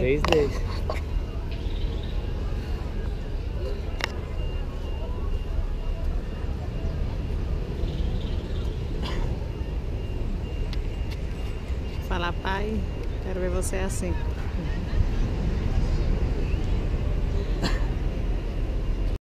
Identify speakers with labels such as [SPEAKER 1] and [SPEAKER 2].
[SPEAKER 1] 3 deles.
[SPEAKER 2] Fala, pai, quero ver você assim.